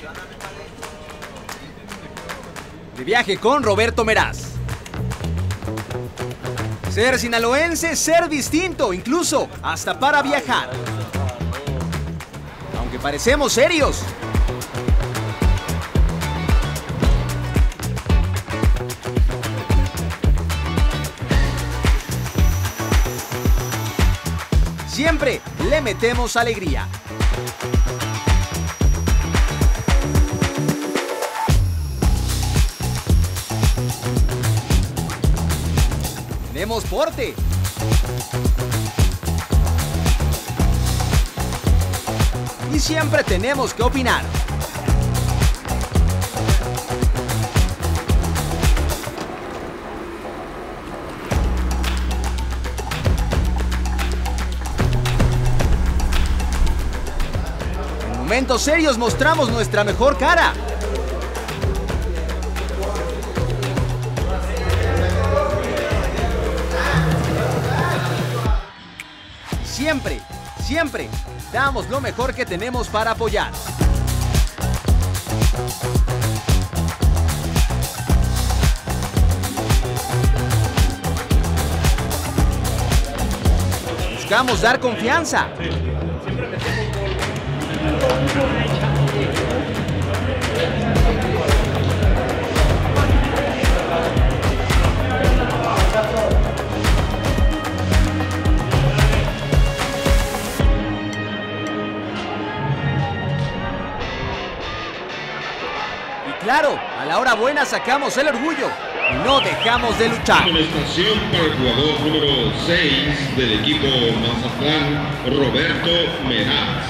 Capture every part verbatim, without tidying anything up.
De viaje con Roberto Meraz. Ser sinaloense, ser distinto, incluso hasta para viajar. Aunque parecemos serios. Siempre le metemos alegría. Tenemos porte. Y siempre tenemos que opinar. En momentos serios mostramos nuestra mejor cara. Siempre, siempre damos lo mejor que tenemos para apoyar. Buscamos dar confianza. Claro, a la hora buena sacamos el orgullo y no dejamos de luchar. Amonestación para el jugador número seis del equipo Mazatlán, Roberto Meraz.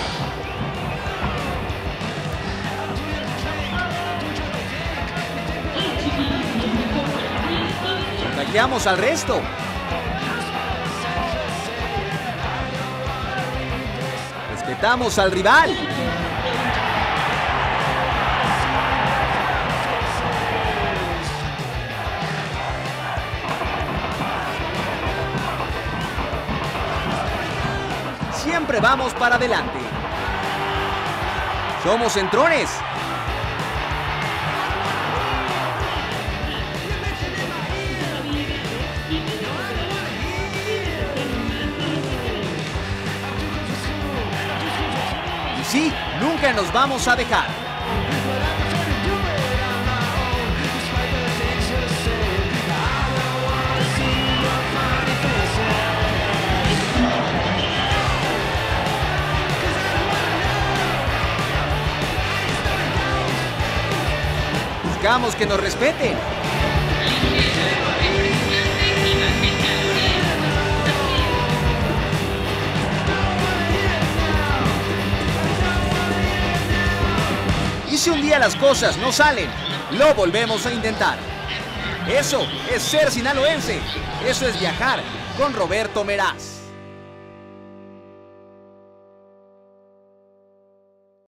Contagiamos al resto. Respetamos al rival. Siempre vamos para adelante. Somos centrones. Y sí, nunca nos vamos a dejar. Buscamos que nos respeten. Y si un día las cosas no salen, lo volvemos a intentar. Eso es ser sinaloense. Eso es viajar con Roberto Meraz.